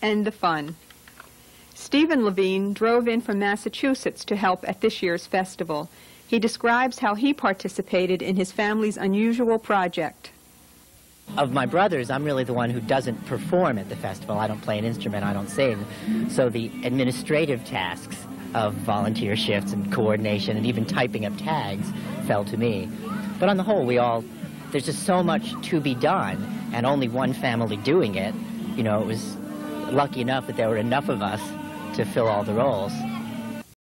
and the fun. Stephen Levine drove in from Massachusetts to help at this year's festival. He describes how he participated in his family's unusual project. Of my brothers, I'm really the one who doesn't perform at the festival. I don't play an instrument, I don't sing. So the administrative tasks of volunteer shifts and coordination and even typing up tags fell to me. But on the whole, there's just so much to be done, and only one family doing it. You know, it was lucky enough that there were enough of us to fill all the roles.